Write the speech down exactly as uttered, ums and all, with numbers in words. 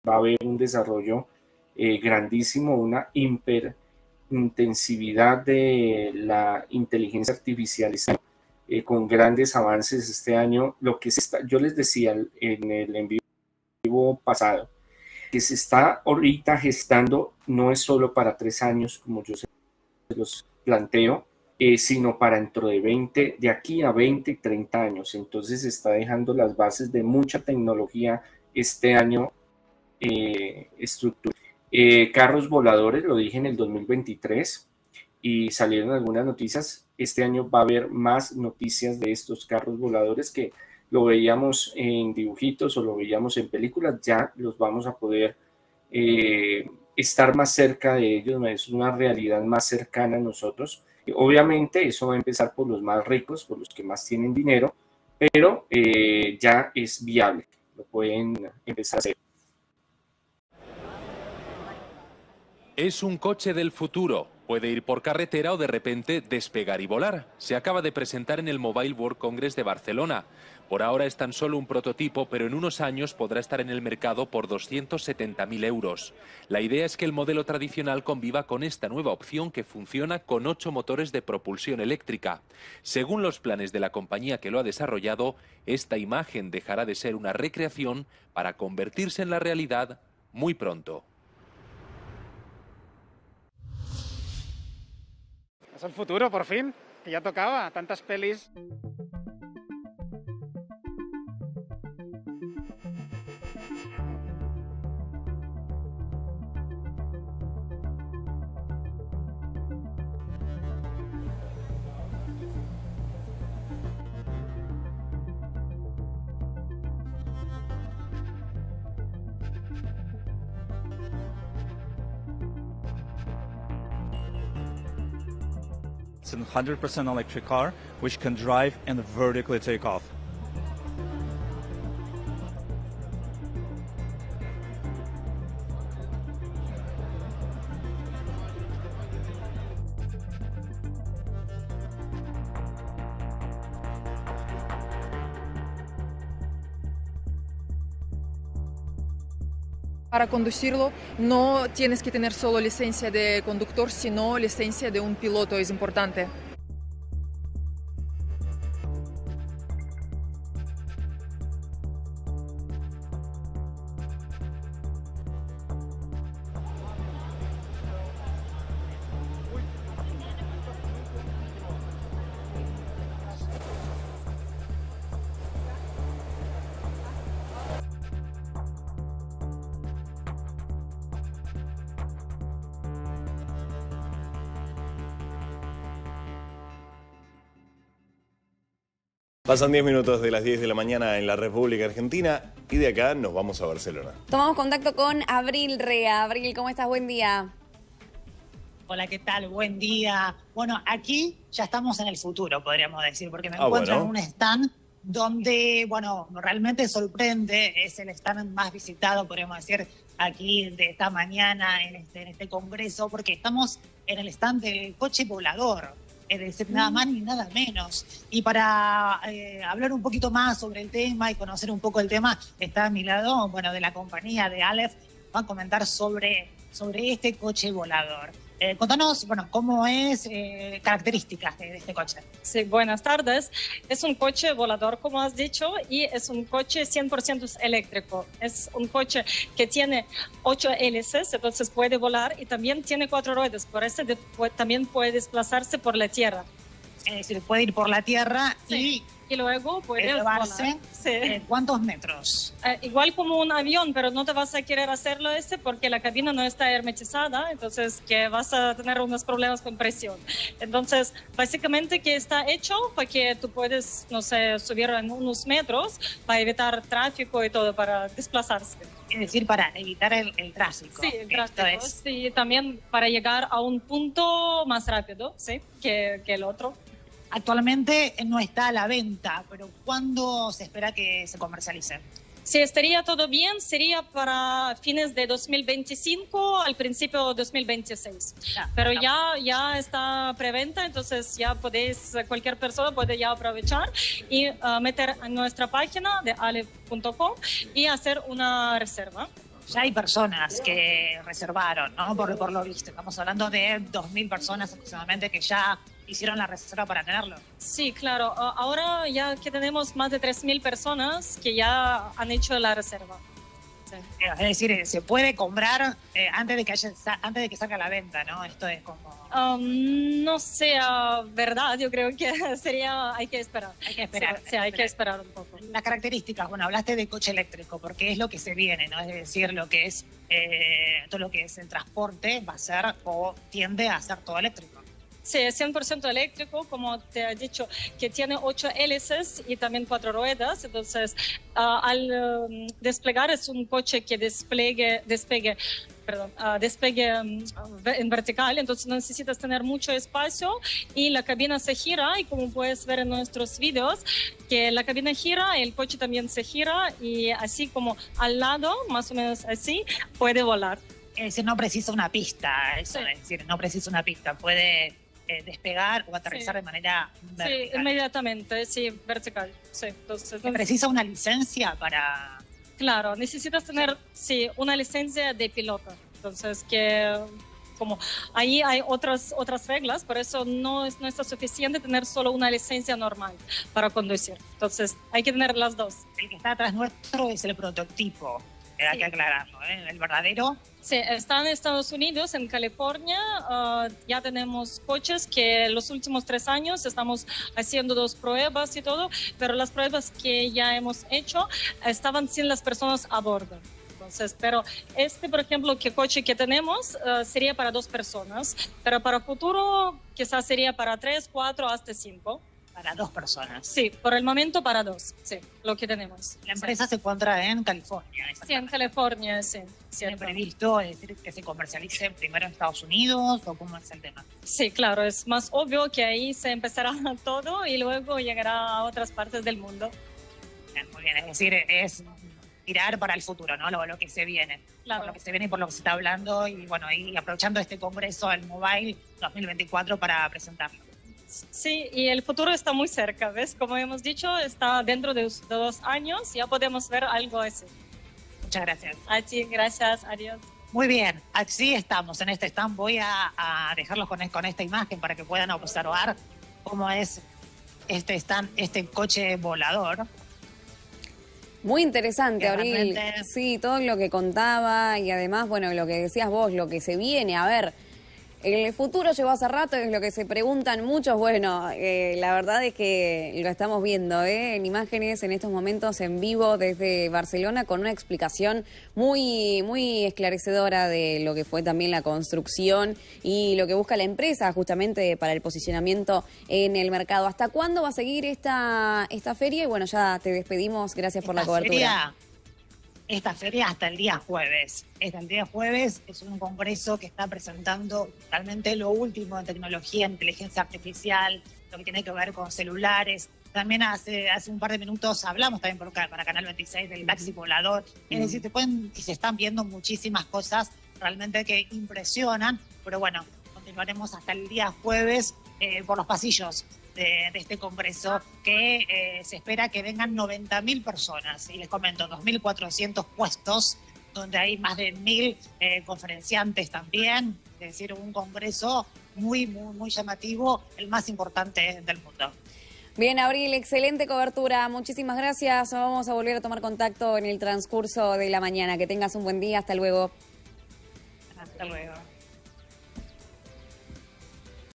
va a haber un desarrollo eh, grandísimo, una hiperintensividad de la inteligencia artificial eh, con grandes avances este año. Lo que se está, yo les decía en el en vivo pasado, que se está ahorita gestando no es solo para tres años, como yo se los planteo, eh, sino para dentro de veinte, de aquí a veinte, treinta años. Entonces se está dejando las bases de mucha tecnología este año. Eh, estructura. Eh, carros voladores, lo dije en el dos mil veintitrés y salieron algunas noticias. Este año va a haber más noticias de estos carros voladores que lo veíamos en dibujitos o lo veíamos en películas, ya los vamos a poder eh, estar más cerca de ellos, es una realidad más cercana a nosotros. Obviamente eso va a empezar por los más ricos, por los que más tienen dinero, pero eh, ya es viable, lo pueden empezar a hacer. Es un coche del futuro. Puede ir por carretera o de repente despegar y volar. Se acaba de presentar en el Mobile World Congress de Barcelona. Por ahora es tan solo un prototipo, pero en unos años podrá estar en el mercado por doscientos setenta mil euros. La idea es que el modelo tradicional conviva con esta nueva opción que funciona con ocho motores de propulsión eléctrica. Según los planes de la compañía que lo ha desarrollado, esta imagen dejará de ser una recreación para convertirse en la realidad muy pronto. Es el futuro, por fin, que ya tocaba, tantas pelis. It's a one hundred percent electric car which can drive and vertically take off. Para conducirlo no tienes que tener solo licencia de conductor, sino licencia de un piloto, es importante. Pasan diez minutos de las diez de la mañana en la República Argentina y de acá nos vamos a Barcelona. Tomamos contacto con Abril Rea. Abril, ¿cómo estás? Buen día. Hola, ¿qué tal? Buen día. Bueno, aquí ya estamos en el futuro, podríamos decir, porque me Ah, encuentro bueno. en un stand donde, bueno, realmente sorprende, es el stand más visitado, podríamos decir, aquí de esta mañana en este, en este congreso, porque estamos en el stand del coche volador. Es decir, nada más ni nada menos. Y para eh, hablar un poquito más sobre el tema y conocer un poco el tema, está a mi lado, bueno, de la compañía de Aleph, va a comentar sobre, sobre este coche volador. Eh, contanos, bueno, cómo es, eh, características de, de este coche. Sí, buenas tardes. Es un coche volador, como has dicho, y es un coche cien por ciento eléctrico. Es un coche que tiene ocho hélices, entonces puede volar, y también tiene cuatro ruedas, por eso de, pu- también puede desplazarse por la tierra. Es decir, puede ir por la tierra Sí. Y luego y puede elevarse. volar. Sí. Eh, ¿Cuántos metros? Eh, igual como un avión, pero no te vas a querer hacerlo ese porque la cabina no está hermetizada, entonces que vas a tener unos problemas con presión. Entonces, básicamente que está hecho para que tú puedes, no sé, subir en unos metros para evitar tráfico y todo, para desplazarse. Es decir, para evitar el, el tráfico. Sí, el Esto tráfico, es. sí, también para llegar a un punto más rápido, sí, que, que el otro. Actualmente no está a la venta, pero ¿cuándo se espera que se comercialice? Si estaría todo bien, sería para fines de dos mil veinticinco, al principio de dos mil veintiséis. Ya, Pero ya. ya, ya está preventa, entonces ya podéis, cualquier persona puede ya aprovechar y uh, meter en nuestra página de aleph punto com y hacer una reserva. Ya hay personas que reservaron, ¿no? Por, por lo visto. Estamos hablando de dos mil personas aproximadamente que ya hicieron la reserva para tenerlo. Sí, claro. Ahora ya que tenemos más de tres mil personas que ya han hecho la reserva. Sí. Es decir, se puede comprar eh, antes de que haya, antes de que salga a la venta, ¿no? Esto es como... Um, no sea verdad, yo creo que sería, hay que esperar. Hay que esperar. Sí, sí, hay que esperar un poco. Las características, bueno, hablaste de coche eléctrico, porque es lo que se viene, ¿no? Es decir, lo que es, eh, todo lo que es el transporte va a ser o tiende a ser todo eléctrico. Sí, es cien por ciento eléctrico, como te he dicho, que tiene ocho hélices y también cuatro ruedas. Entonces, uh, al um, desplegar es un coche que despegue, despegue, perdón, uh, despegue um, en vertical, entonces no necesitas tener mucho espacio y la cabina se gira y como puedes ver en nuestros videos, que la cabina gira, el coche también se gira y así como al lado, más o menos así, puede volar. Es decir, no precisa una pista, eso, Sí. es decir, no precisa una pista, puede... Eh, despegar o aterrizar Sí. de manera vertical. Sí, inmediatamente, sí, vertical. Sí, entonces, ¿Precisa una licencia para...? Claro, necesitas tener, sí, una licencia de piloto. Entonces, que como ahí hay otras, otras reglas, por eso no, es, no está suficiente tener solo una licencia normal para conducir. Entonces, hay que tener las dos. El que está atrás nuestro es el prototipo, eh, hay Sí. que aclararlo, ¿eh? El verdadero... Sí, está en Estados Unidos, en California. Uh, ya tenemos coches que los últimos tres años estamos haciendo dos pruebas y todo, pero las pruebas que ya hemos hecho estaban sin las personas a bordo. Entonces, pero este, por ejemplo, que coche que tenemos uh, sería para dos personas, pero para futuro quizás sería para tres, cuatro, hasta cinco. Para dos personas. Sí, por el momento para dos, sí, lo que tenemos. La empresa sí. se encuentra en California. Sí, en California, sí. ¿Tiene previsto es decir, que se comercialice primero en Estados Unidos o cómo es el tema? Sí, claro, es más obvio que ahí se empezará todo y luego llegará a otras partes del mundo. Bien, muy bien, es decir, es tirar para el futuro, ¿no? Lo, lo que se viene. Claro. Por lo que se viene y por lo que se está hablando y bueno, y aprovechando este congreso, el Mobile dos mil veinticuatro para presentarlo. Sí, y el futuro está muy cerca, ¿ves? Como hemos dicho, está dentro de dos años, ya podemos ver algo así. Muchas gracias. A ti, gracias, adiós. Muy bien, así estamos en este stand. Voy a, a dejarlos con, con esta imagen para que puedan observar cómo es este stand, este coche volador. Muy interesante, Que Abril. realmente- Sí, todo lo que contaba y además, bueno, lo que decías vos, lo que se viene. A ver, el futuro llegó hace rato, es lo que se preguntan muchos. Bueno, eh, la verdad es que lo estamos viendo ¿eh? en imágenes en estos momentos en vivo desde Barcelona con una explicación muy, muy esclarecedora de lo que fue también la construcción y lo que busca la empresa justamente para el posicionamiento en el mercado. ¿Hasta cuándo va a seguir esta, esta feria? Y bueno, ya te despedimos. Gracias por la Esta cobertura. feria- esta feria hasta el día jueves. Hasta el día jueves es un congreso que está presentando realmente lo último en tecnología, inteligencia artificial, lo que tiene que ver con celulares. También hace, hace un par de minutos hablamos también por, para Canal veintiséis del taxi volador. Es decir, te pueden, y se están viendo muchísimas cosas realmente que impresionan, pero bueno, continuaremos hasta el día jueves eh, por los pasillos de, de este congreso que eh, se espera que vengan noventa mil personas. Y les comento, dos mil cuatrocientos puestos, donde hay más de mil eh, conferenciantes también. Es decir, un congreso muy, muy, muy llamativo, el más importante del mundo. Bien, Abril, excelente cobertura. Muchísimas gracias. Vamos a volver a tomar contacto en el transcurso de la mañana. Que tengas un buen día. Hasta luego. Hasta luego.